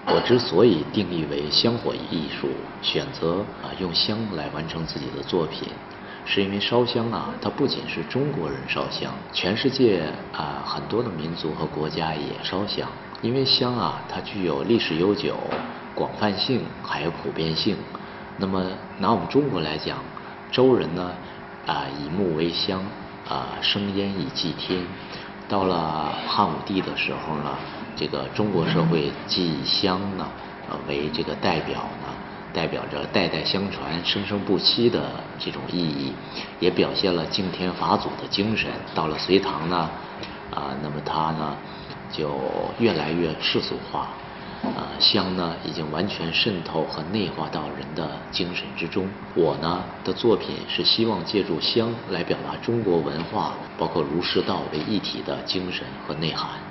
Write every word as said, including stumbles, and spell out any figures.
我之所以定义为香火艺术，选择啊用香来完成自己的作品，是因为烧香啊，它不仅是中国人烧香，全世界啊很多的民族和国家也烧香。因为香啊，它具有历史悠久、广泛性还有普遍性。那么拿我们中国来讲，周人呢啊以木为香，啊生烟以祭天。到了汉武帝的时候呢，这个中国社会祭香呢，呃为这个代表呢，代表着代代相传、生生不息的这种意义，也表现了敬天法祖的精神。到了隋唐呢，啊，那么它呢就越来越世俗化，啊，香呢已经完全渗透和内化到人的精神之中。我呢的作品是希望借助香来表达中国文化，包括儒释道为一体的精神和内涵。